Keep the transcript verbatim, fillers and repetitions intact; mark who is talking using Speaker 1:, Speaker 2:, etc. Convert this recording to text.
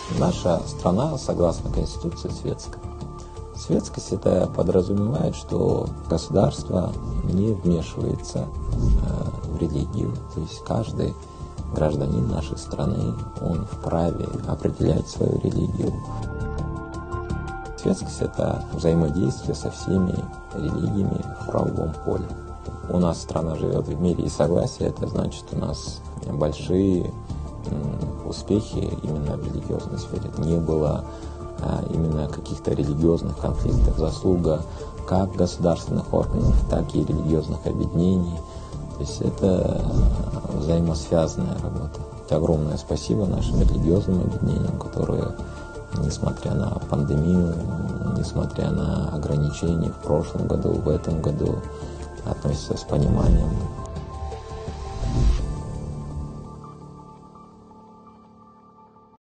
Speaker 1: Наша страна, согласно Конституции, светская. Светскость это подразумевает, что государство не вмешивается в религию, то есть каждый гражданин нашей страны, он вправе определять свою религию. Светскость это взаимодействие со всеми религиями в правовом поле. У нас страна живет в мире и согласии, это значит, у нас большие успехи именно в религиозной сфере. Не было а, именно каких-то религиозных конфликтов, заслуга как государственных органов, так и религиозных объединений. То есть это взаимосвязанная работа. Огромное спасибо нашим религиозным объединениям, которые, несмотря на пандемию, несмотря на ограничения в прошлом году, в этом году, относятся с пониманием